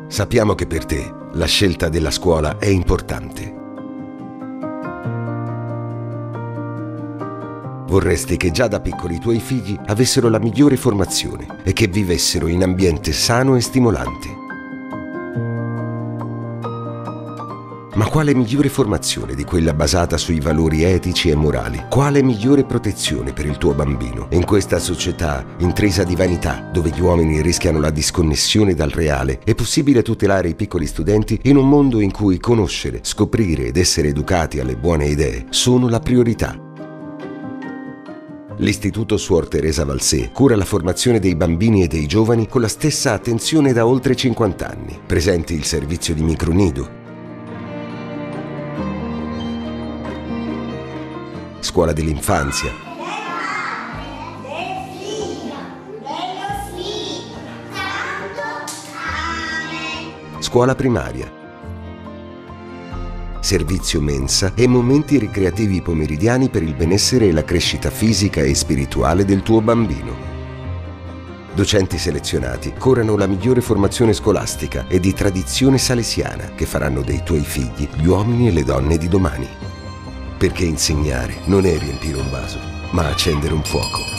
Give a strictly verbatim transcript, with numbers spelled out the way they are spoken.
Sappiamo che per te la scelta della scuola è importante. Vorresti che già da piccoli i tuoi figli avessero la migliore formazione e che vivessero in ambiente sano e stimolante. Ma quale migliore formazione di quella basata sui valori etici e morali? Quale migliore protezione per il tuo bambino? In questa società intrisa di vanità, dove gli uomini rischiano la disconnessione dal reale, è possibile tutelare i piccoli studenti in un mondo in cui conoscere, scoprire ed essere educati alle buone idee sono la priorità. L'Istituto Suor Teresa Valsé cura la formazione dei bambini e dei giovani con la stessa attenzione da oltre cinquanta anni. Presenti il servizio di micronido, scuola dell'infanzia, scuola primaria, servizio mensa e momenti ricreativi pomeridiani per il benessere e la crescita fisica e spirituale del tuo bambino. Docenti selezionati curano la migliore formazione scolastica e di tradizione salesiana che faranno dei tuoi figli gli uomini e le donne di domani. Perché insegnare non è riempire un vaso, ma accendere un fuoco.